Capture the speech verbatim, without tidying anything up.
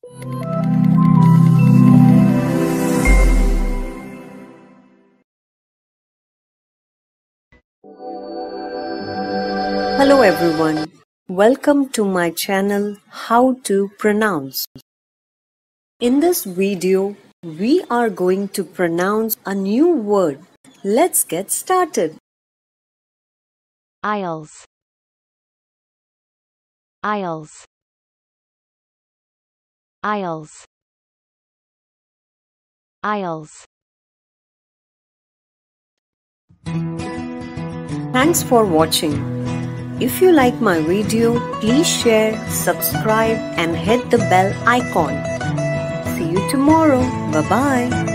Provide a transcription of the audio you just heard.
Hello everyone, welcome to my channel How to Pronounce. In this video, we are going to pronounce a new word. Let's get started. Aisles. Aisles. Aisles. Aisles. Thanks for watching. If you like my video, please share, subscribe and hit the bell icon. See you tomorrow. Bye-bye.